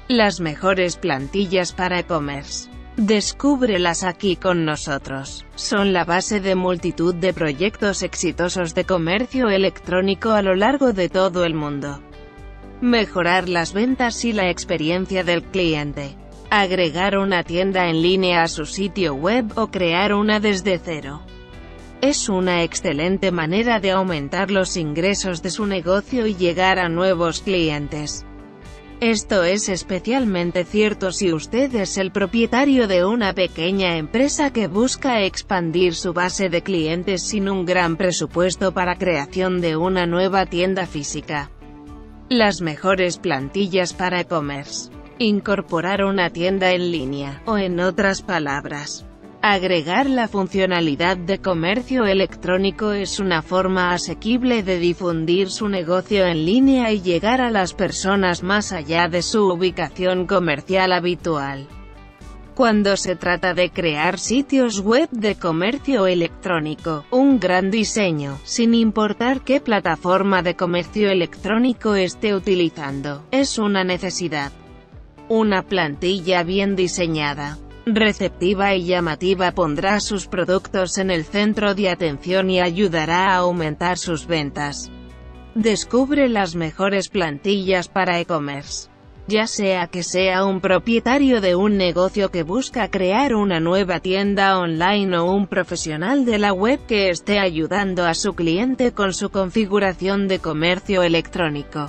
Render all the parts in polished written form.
Las mejores plantillas para e-commerce. Descúbrelas aquí con nosotros. Son la base de multitud de proyectos exitosos de comercio electrónico a lo largo de todo el mundo. Mejorar las ventas y la experiencia del cliente. Agregar una tienda en línea a su sitio web o crear una desde cero. Es una excelente manera de aumentar los ingresos de su negocio y llegar a nuevos clientes. Esto es especialmente cierto si usted es el propietario de una pequeña empresa que busca expandir su base de clientes sin un gran presupuesto para creación de una nueva tienda física. Las mejores plantillas para e-commerce. Incorporar una tienda en línea, o en otras palabras, agregar la funcionalidad de comercio electrónico es una forma asequible de difundir su negocio en línea y llegar a las personas más allá de su ubicación comercial habitual. Cuando se trata de crear sitios web de comercio electrónico, un gran diseño, sin importar qué plataforma de comercio electrónico esté utilizando, es una necesidad. Una plantilla bien diseñada, receptiva y llamativa pondrá sus productos en el centro de atención y ayudará a aumentar sus ventas. Descubre las mejores plantillas para e-commerce. Ya sea que sea un propietario de un negocio que busca crear una nueva tienda online o un profesional de la web que esté ayudando a su cliente con su configuración de comercio electrónico.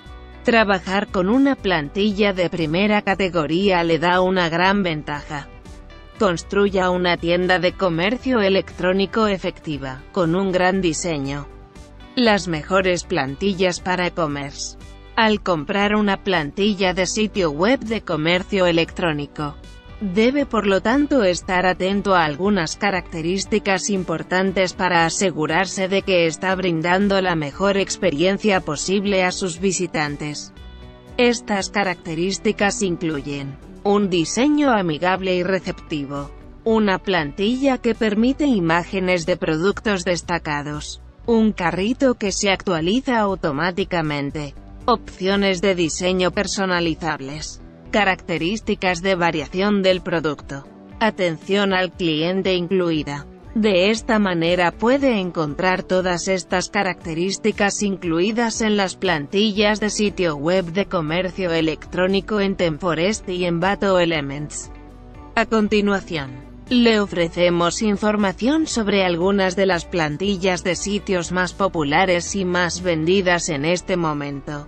Trabajar con una plantilla de primera categoría le da una gran ventaja. Construya una tienda de comercio electrónico efectiva, con un gran diseño. Las mejores plantillas para e-commerce. Al comprar una plantilla de sitio web de comercio electrónico, debe por lo tanto estar atento a algunas características importantes para asegurarse de que está brindando la mejor experiencia posible a sus visitantes. Estas características incluyen un diseño amigable y receptivo, una plantilla que permite imágenes de productos destacados, un carrito que se actualiza automáticamente, opciones de diseño personalizables, características de variación del producto, atención al cliente incluida. De esta manera puede encontrar todas estas características incluidas en las plantillas de sitio web de comercio electrónico en ThemeForest y Envato Elements. A continuación, le ofrecemos información sobre algunas de las plantillas de sitios más populares y más vendidas en este momento.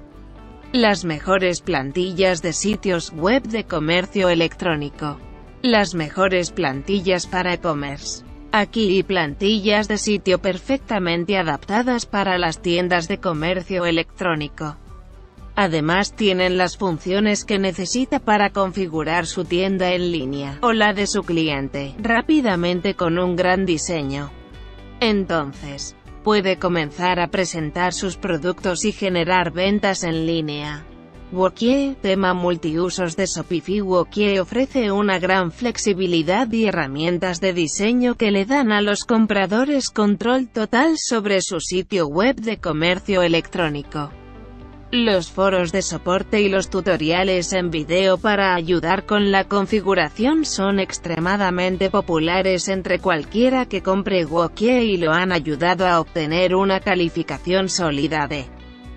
Las mejores plantillas de sitios web de comercio electrónico. Las mejores plantillas para e-commerce. Aquí plantillas de sitio perfectamente adaptadas para las tiendas de comercio electrónico. Además tienen las funciones que necesita para configurar su tienda en línea, o la de su cliente, rápidamente con un gran diseño. Entonces, puede comenzar a presentar sus productos y generar ventas en línea. Wokie, tema multiusos de Shopify. Wokie ofrece una gran flexibilidad y herramientas de diseño que le dan a los compradores control total sobre su sitio web de comercio electrónico. Los foros de soporte y los tutoriales en video para ayudar con la configuración son extremadamente populares entre cualquiera que compre Wokie y lo han ayudado a obtener una calificación sólida de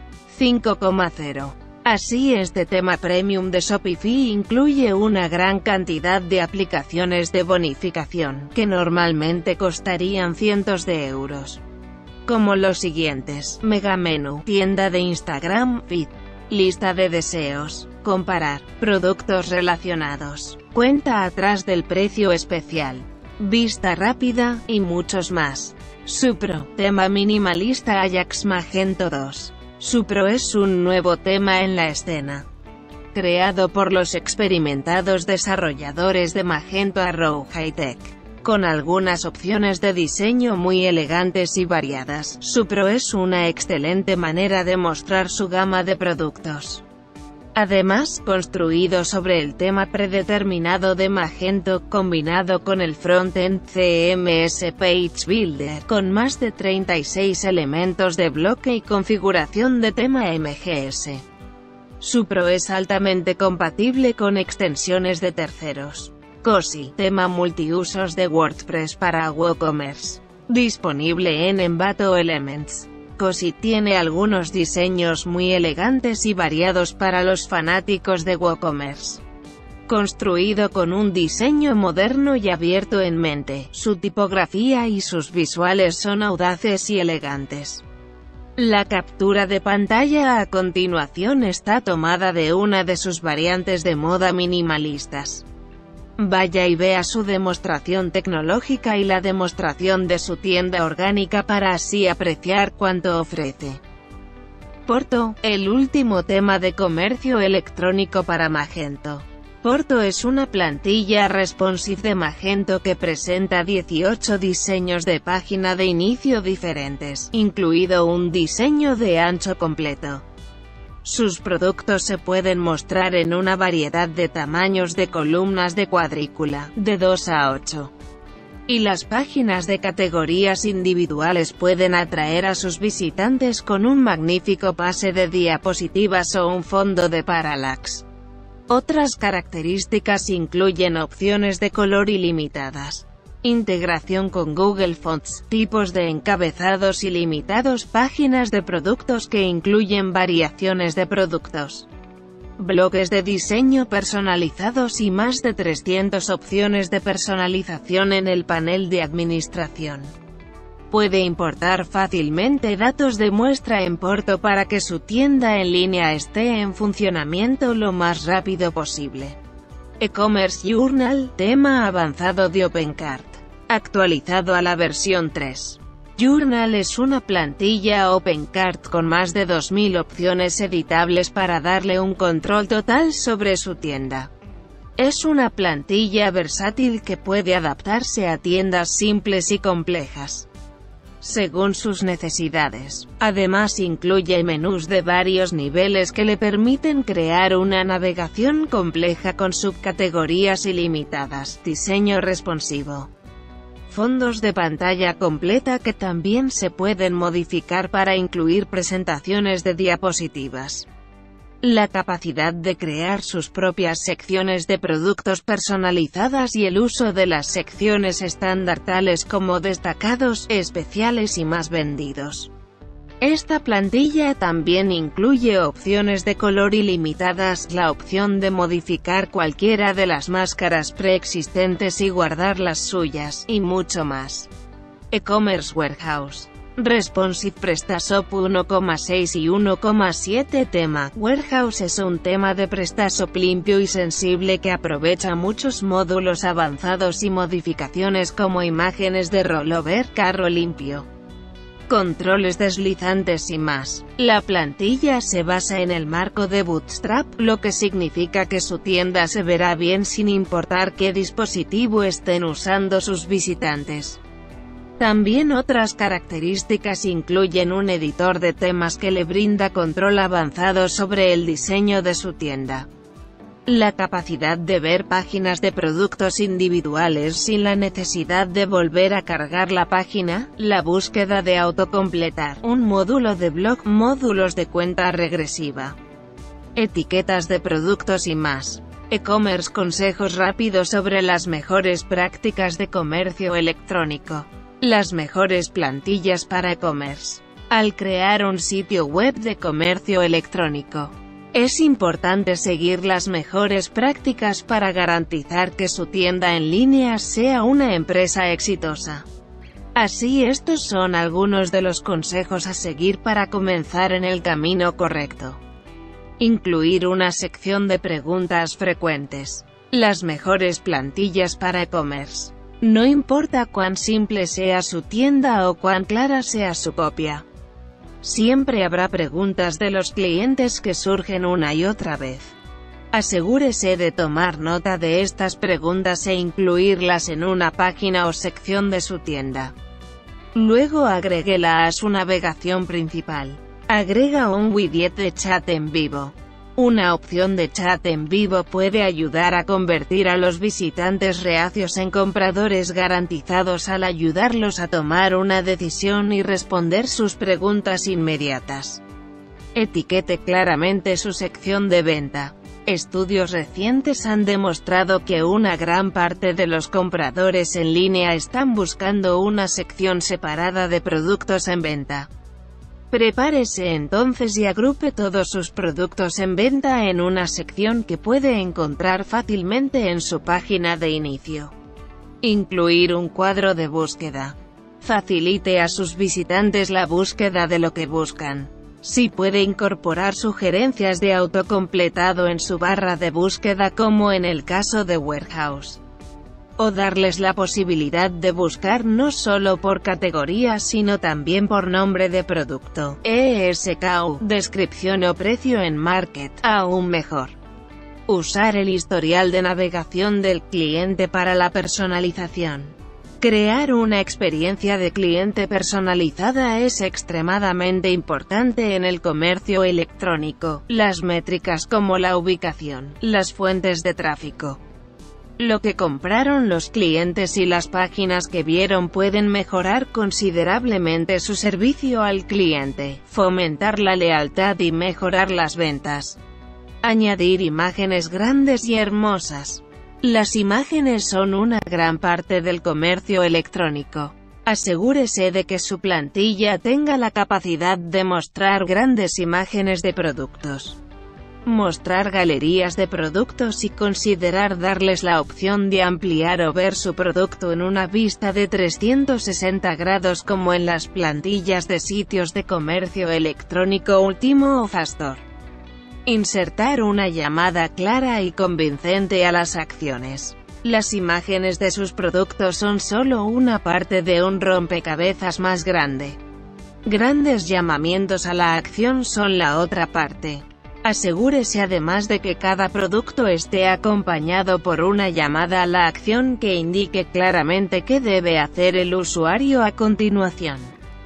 5,0. Así este tema premium de Shopify incluye una gran cantidad de aplicaciones de bonificación, que normalmente costarían cientos de euros. Como los siguientes: Megamenú, tienda de Instagram, feed, lista de deseos, comparar, productos relacionados, cuenta atrás del precio especial, vista rápida, y muchos más. Supro, tema minimalista Ajax Magento 2. Supro es un nuevo tema en la escena, creado por los experimentados desarrolladores de Magento Arrow High Tech. Con algunas opciones de diseño muy elegantes y variadas, Supro es una excelente manera de mostrar su gama de productos. Además, construido sobre el tema predeterminado de Magento, combinado con el frontend CMS Page Builder, con más de 36 elementos de bloque y configuración de tema MGS. Su Pro es altamente compatible con extensiones de terceros. Cozy, tema multiusos de WordPress para WooCommerce. Disponible en Envato Elements. Cozy tiene algunos diseños muy elegantes y variados para los fanáticos de WooCommerce. Construido con un diseño moderno y abierto en mente, su tipografía y sus visuales son audaces y elegantes. La captura de pantalla a continuación está tomada de una de sus variantes de moda minimalistas. Vaya y vea su demostración tecnológica y la demostración de su tienda orgánica para así apreciar cuánto ofrece. Porto, el último tema de comercio electrónico para Magento. Porto es una plantilla responsive de Magento que presenta 18 diseños de página de inicio diferentes, incluido un diseño de ancho completo. Sus productos se pueden mostrar en una variedad de tamaños de columnas de cuadrícula, de 2 a 8. Y las páginas de categorías individuales pueden atraer a sus visitantes con un magnífico pase de diapositivas o un fondo de parallax. Otras características incluyen opciones de color ilimitadas, integración con Google Fonts, tipos de encabezados ilimitados, páginas de productos que incluyen variaciones de productos, bloques de diseño personalizados y más de 300 opciones de personalización en el panel de administración. Puede importar fácilmente datos de muestra en Porto para que su tienda en línea esté en funcionamiento lo más rápido posible. E-Commerce Journal, tema avanzado de OpenCart. Actualizado a la versión 3. Journal es una plantilla OpenCart con más de 2000 opciones editables para darle un control total sobre su tienda. Es una plantilla versátil que puede adaptarse a tiendas simples y complejas, según sus necesidades. Además incluye menús de varios niveles que le permiten crear una navegación compleja con subcategorías ilimitadas, diseño responsivo, fondos de pantalla completa que también se pueden modificar para incluir presentaciones de diapositivas. La capacidad de crear sus propias secciones de productos personalizadas y el uso de las secciones estándar tales como destacados, especiales y más vendidos. Esta plantilla también incluye opciones de color ilimitadas, la opción de modificar cualquiera de las máscaras preexistentes y guardar las suyas, y mucho más. E-Commerce Warehouse. Responsive PrestaShop 1,6 y 1,7 tema. Warehouse es un tema de PrestaShop limpio y sensible que aprovecha muchos módulos avanzados y modificaciones como imágenes de rollover, carro limpio, controles deslizantes y más. La plantilla se basa en el marco de Bootstrap, lo que significa que su tienda se verá bien sin importar qué dispositivo estén usando sus visitantes. También otras características incluyen un editor de temas que le brinda control avanzado sobre el diseño de su tienda, la capacidad de ver páginas de productos individuales sin la necesidad de volver a cargar la página, la búsqueda de autocompletar, un módulo de blog, módulos de cuenta regresiva, etiquetas de productos y más. E-Commerce, consejos rápidos sobre las mejores prácticas de comercio electrónico. Las mejores plantillas para e-commerce. Al crear un sitio web de comercio electrónico, es importante seguir las mejores prácticas para garantizar que su tienda en línea sea una empresa exitosa. Así, estos son algunos de los consejos a seguir para comenzar en el camino correcto. Incluir una sección de preguntas frecuentes. Las mejores plantillas para e-commerce. No importa cuán simple sea su tienda o cuán clara sea su copia, siempre habrá preguntas de los clientes que surgen una y otra vez. Asegúrese de tomar nota de estas preguntas e incluirlas en una página o sección de su tienda. Luego agréguela a su navegación principal. Agrega un widget de chat en vivo. Una opción de chat en vivo puede ayudar a convertir a los visitantes reacios en compradores garantizados al ayudarlos a tomar una decisión y responder sus preguntas inmediatas. Etiquete claramente su sección de venta. Estudios recientes han demostrado que una gran parte de los compradores en línea están buscando una sección separada de productos en venta. Prepárese entonces y agrupe todos sus productos en venta en una sección que puede encontrar fácilmente en su página de inicio. Incluir un cuadro de búsqueda. Facilite a sus visitantes la búsqueda de lo que buscan. Si puede incorporar sugerencias de autocompletado en su barra de búsqueda como en el caso de Warehouse. O darles la posibilidad de buscar no solo por categoría sino también por nombre de producto, ESKU, descripción o precio en Market, aún mejor. Usar el historial de navegación del cliente para la personalización. Crear una experiencia de cliente personalizada es extremadamente importante en el comercio electrónico. Las métricas como la ubicación, las fuentes de tráfico, lo que compraron los clientes y las páginas que vieron pueden mejorar considerablemente su servicio al cliente, fomentar la lealtad y mejorar las ventas. Añadir imágenes grandes y hermosas. Las imágenes son una gran parte del comercio electrónico. Asegúrese de que su plantilla tenga la capacidad de mostrar grandes imágenes de productos. Mostrar galerías de productos y considerar darles la opción de ampliar o ver su producto en una vista de 360 grados como en las plantillas de sitios de comercio electrónico Ultimo o Fastore. Insertar una llamada clara y convincente a las acciones. Las imágenes de sus productos son solo una parte de un rompecabezas más grande. Grandes llamamientos a la acción son la otra parte. Asegúrese además de que cada producto esté acompañado por una llamada a la acción que indique claramente qué debe hacer el usuario a continuación.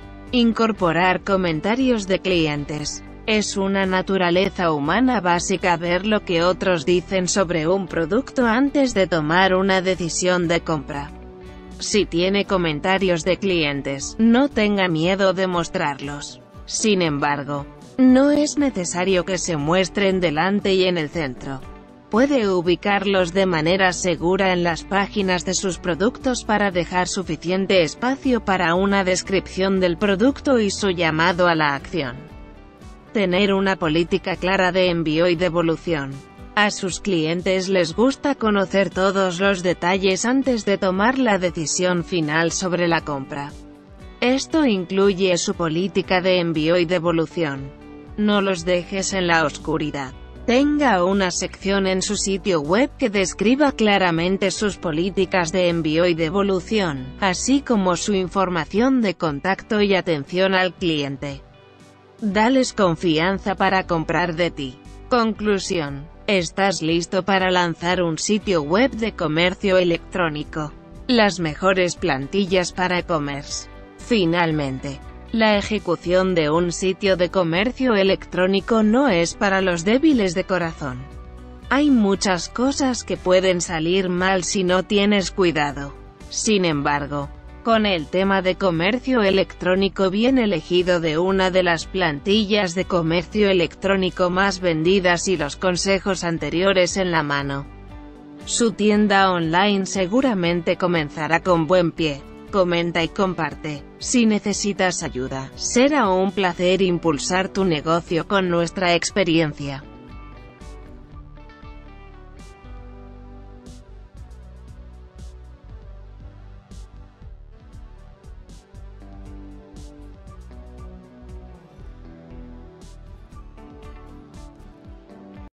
Incorporar comentarios de clientes. Es una naturaleza humana básica ver lo que otros dicen sobre un producto antes de tomar una decisión de compra. Si tiene comentarios de clientes, no tenga miedo de mostrarlos. Sin embargo, no es necesario que se muestren delante y en el centro. Puede ubicarlos de manera segura en las páginas de sus productos para dejar suficiente espacio para una descripción del producto y su llamado a la acción. Tener una política clara de envío y devolución. A sus clientes les gusta conocer todos los detalles antes de tomar la decisión final sobre la compra. Esto incluye su política de envío y devolución. No los dejes en la oscuridad. Tenga una sección en su sitio web que describa claramente sus políticas de envío y devolución, así como su información de contacto y atención al cliente. Dales confianza para comprar de ti. Conclusión. ¿Estás listo para lanzar un sitio web de comercio electrónico? Las mejores plantillas para e-commerce. Finalmente, la ejecución de un sitio de comercio electrónico no es para los débiles de corazón. Hay muchas cosas que pueden salir mal si no tienes cuidado. Sin embargo, con el tema de comercio electrónico bien elegido de una de las plantillas de comercio electrónico más vendidas y los consejos anteriores en la mano, su tienda online seguramente comenzará con buen pie. Comenta y comparte. Si necesitas ayuda, será un placer impulsar tu negocio con nuestra experiencia.